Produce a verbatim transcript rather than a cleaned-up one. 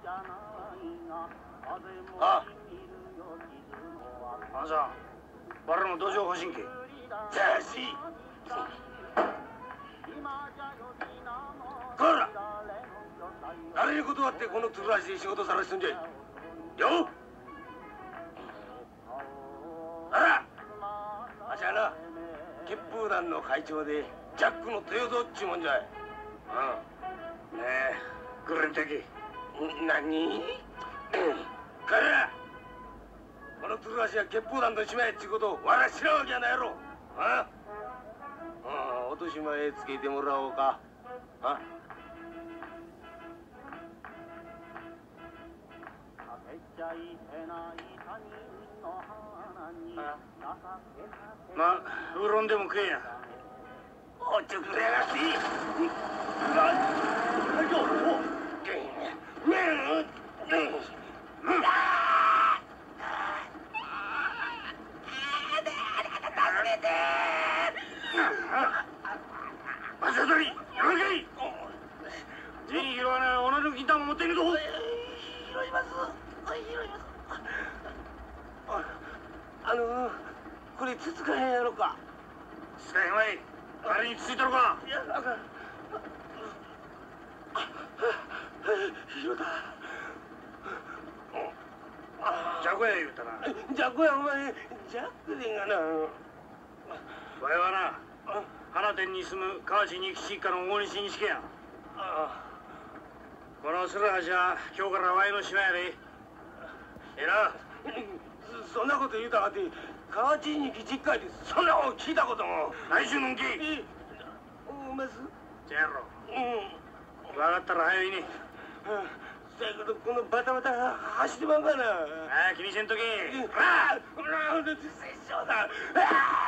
ああんさん、我らの土壌欲しんけ。じゃあしこら、誰に断ってこの鶴橋で仕事さらしとんじゃいよ。あら、あしはな血風団の会長でジャックの豊蔵っちゅうもんじゃい。うん。ねえ、くれんてけ。何彼ら、この鶴橋は血風団の島やっちゅうことをわら知らんわけやないやろ。ああ、落とし前つけてもらおうか。あまあ、ウーロンでも食えや。おっちょくれやがっていい。会長、お場所取り、やめけい。銭拾わない同じの金玉持っているぞ。拾います。拾います。あのこれつつかへんやろか。つかへんわい。誰についたのか。いや、あかん。拾った。ジャコや言うたな。ジャコやお前、ジャックでんがな。わいはな、花店に住む河内仁吉一家の大西錦や。この鶴橋は今日からわいの島やで。ええな。そんなこと言うたかって河内仁吉一家でそんなこと聞いたことも。来週のんき。おます。じゃやろ。うん。分かったら早いね。そやけどこのバタバタ走ってまんかな。ああ、気にせんとけ。ああ、殺生だ。ああ。